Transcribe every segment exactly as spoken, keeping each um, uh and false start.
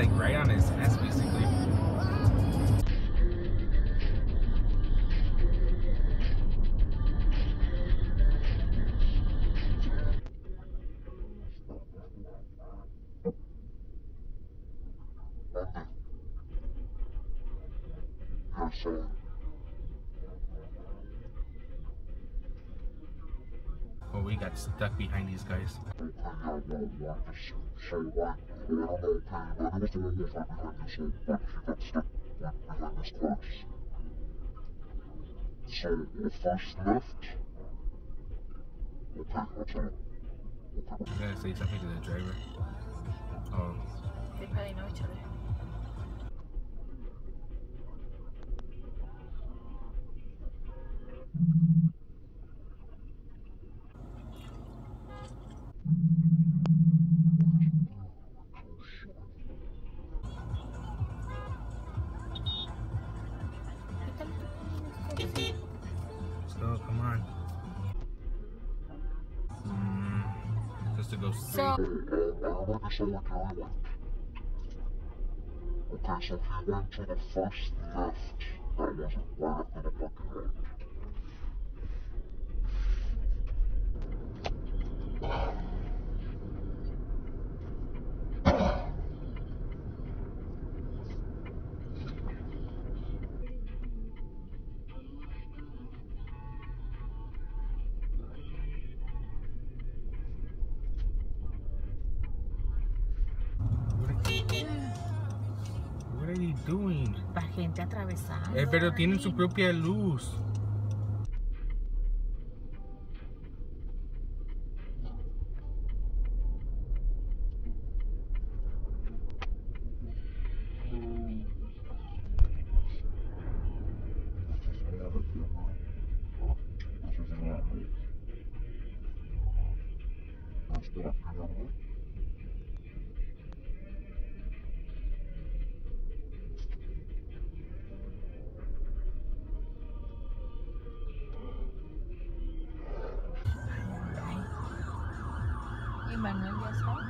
like right on his ass, basically. Oh, we got stuck behind these guys. So, the first left. Okay, I'll tell you. I'm gonna say something to the driver. Oh. They probably know each other. Let's go, come on. Mm, just to go straight. So, Okay, so he went to the first left. That wasn't right up in the parking lot. What are you doing? para gente atravesando. Eh, pero tienen su propia luz. Y Manuel ya sabe.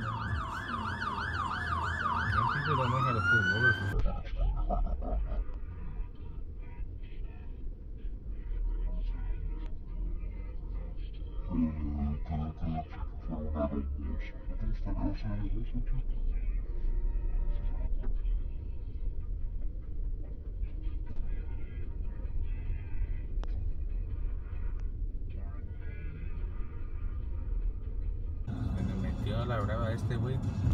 Some people don't know how to pull over. Se me metió a la brava este güey.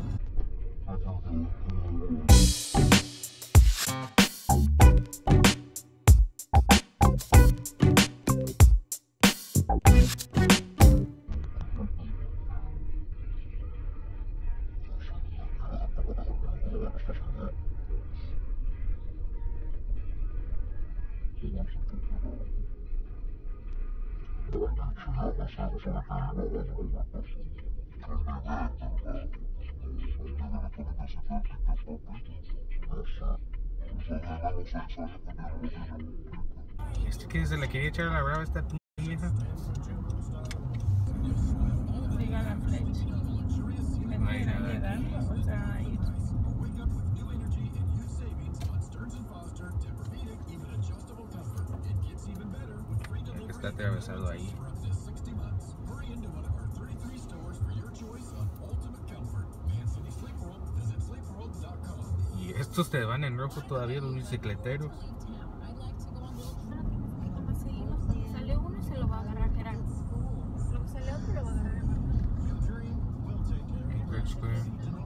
¿Este que se le quería echar a la brava esta p vieja? Diga la flecha. No hay nada aquí. O sea, ahí. Está atravesado ahí. Y estos te van en rojo todavía, los bicicleteros. Sale uno y se lo va a agarrar Gerardo. Lo que sale otro lo va a agarrar Manuel. Red Square.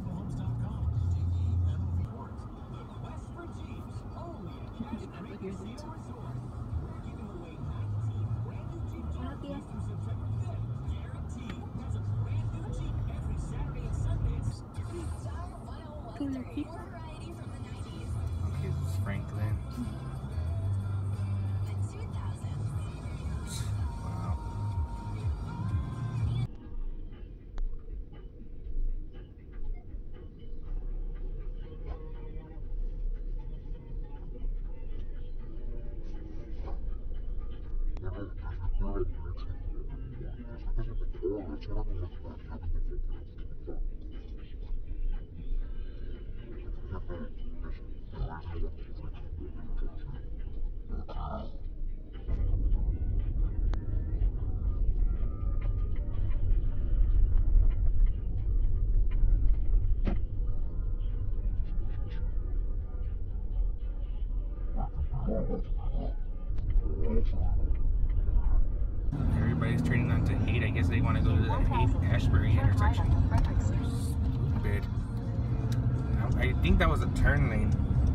Okay, this is Franklin. Wow. Everybody's turning on to hate. I guess they want to go to the hate Ashbury intersection. Stupid. I think that was a turn lane.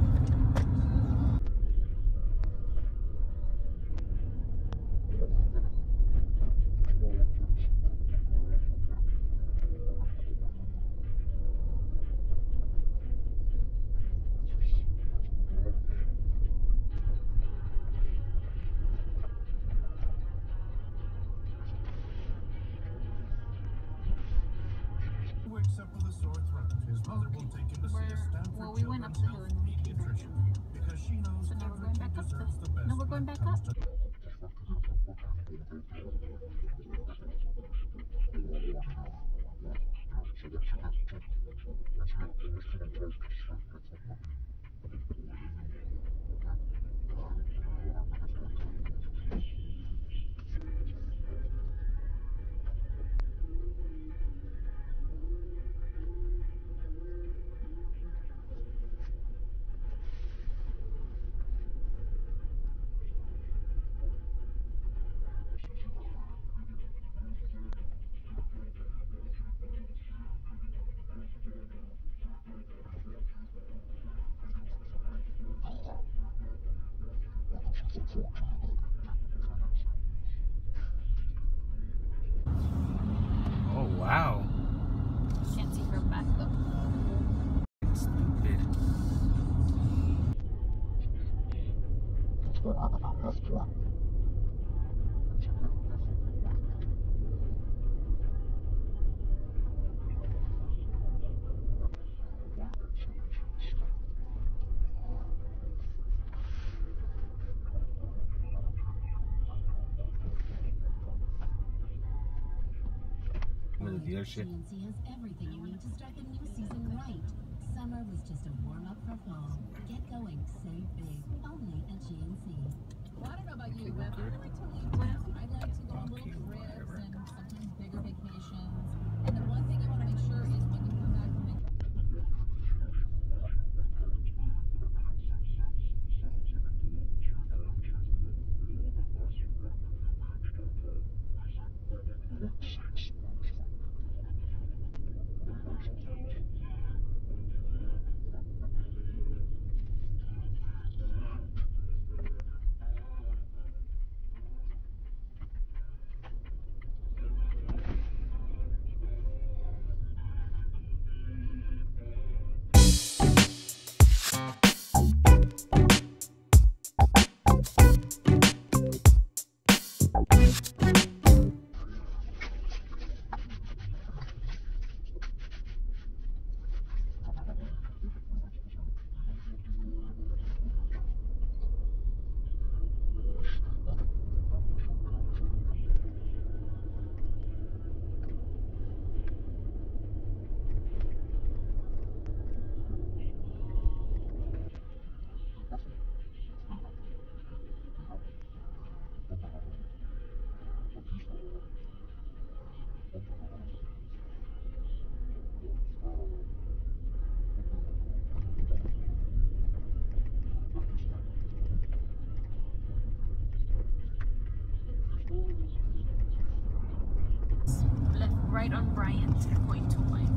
Except for the sore throat, his mother will take him to see a Stanford Well, we went up children's to health pediatrician because she knows So now we're every going kid back up. deserves the best No, we're when going it back comes up. to Oh wow. Can't see her back though. Stupid. With the dealership. G N C has everything you need to start the new season right. Summer was just a warm-up for fall. Get going, save big, only at G N C. Well, I don't know about you, but I like to leave town. I like to go on little trips and sometimes bigger vacations. And the one thing you want to make sure is when you come back from vacation. Left, right on Bryant, going to life.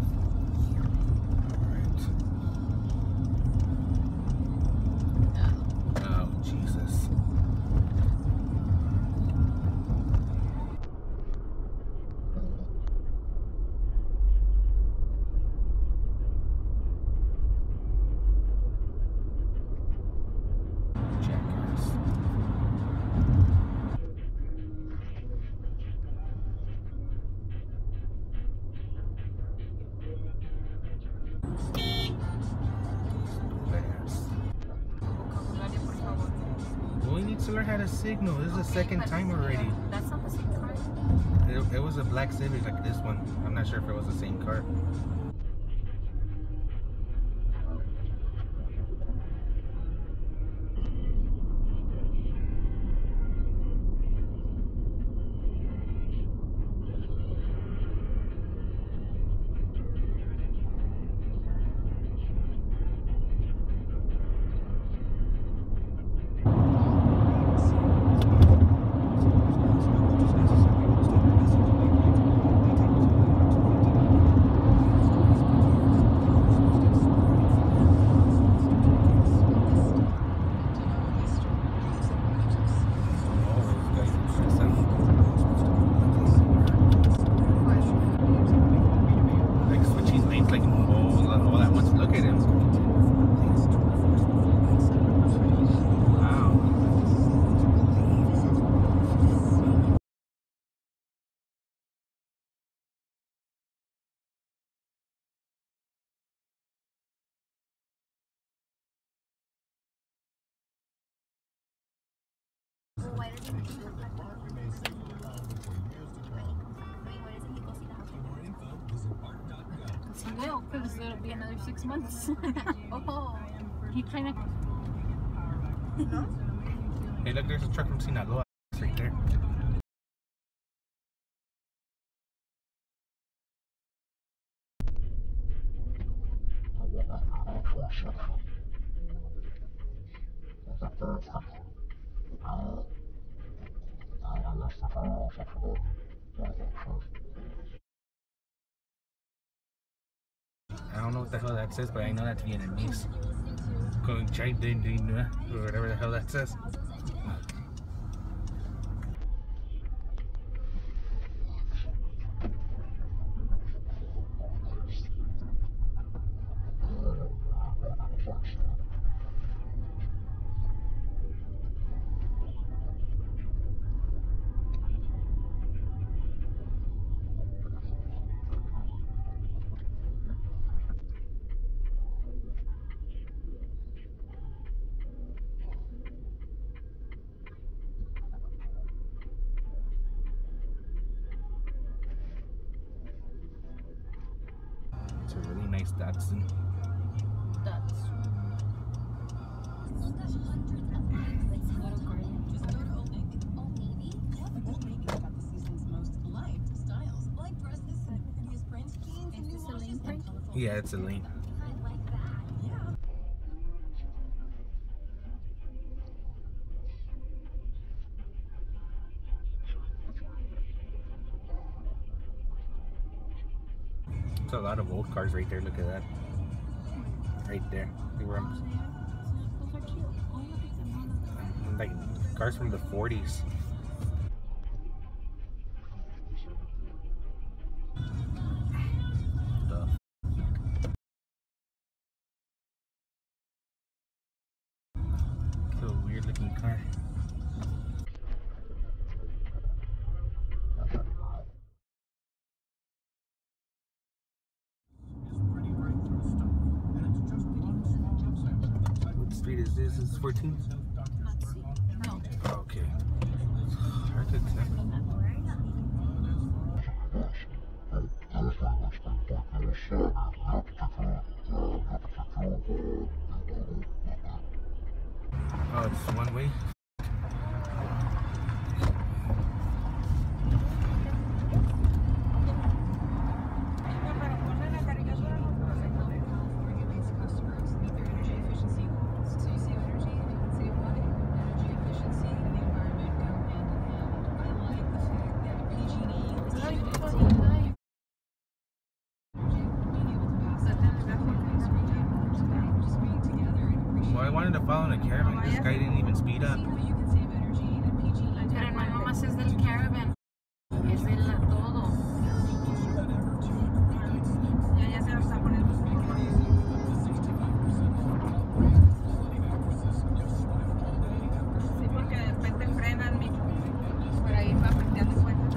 Alright. Oh, Jesus. Jackass. Vocabulario, por favor. Well, we need to learn how to signal. This is the second But time already. yeah, that's not the same car. It, it was a black Civic like this one. I'm not sure if it was the same car. will, because it'll be another six months. Oh, he kind of. Hey, look, there's a truck from Sinaloa. It's right there. I don't know what the hell that says, but I know that's Vietnamese. Going Chai Din Din, or whatever the hell that says. It's a really nice Datsun. That's. Yeah, it's a lane. It's a lot of old cars right there. Look at that. Right there. Look where I'm- Those are cute. Oh, look at them. like cars from the forties. The It's a weird looking car. What street is this? Is fourteen? No. Okay. It's hard to tell. Oh, it's one way? Well, I wanted to follow in a caravan. This guy didn't even speed up. Pero no nomás es del caravan, es de la todo. Ya, ya se lo está poniendo. Sí, porque de repente frenan mi, por ahí va frenteando y cuenta.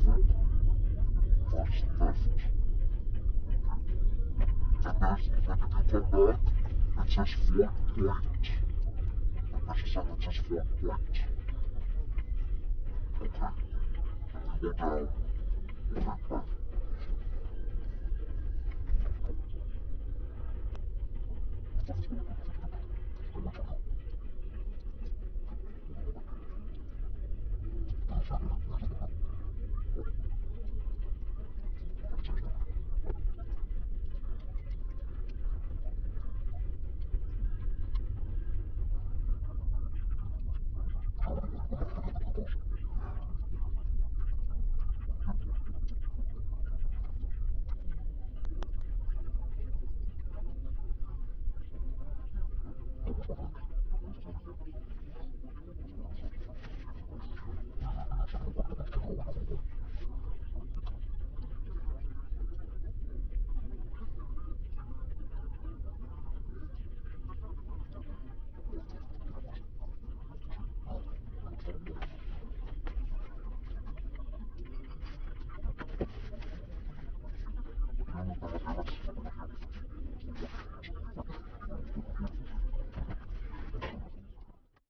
first theft. And then when you come back, it says one point. Like this is saying it says one point. Okay. And you go down. Okay, perfect.